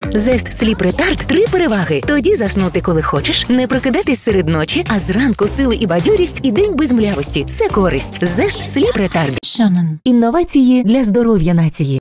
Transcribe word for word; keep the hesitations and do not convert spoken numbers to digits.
Zest Sleep Retard – три переваги. Тоді заснути, коли хочеш, не прокидатись серед ночі, а зранку сили і бадьорість і день без млявості. Це користь. Zest Sleep Retard. Shannon. Інновації для здоров'я нації.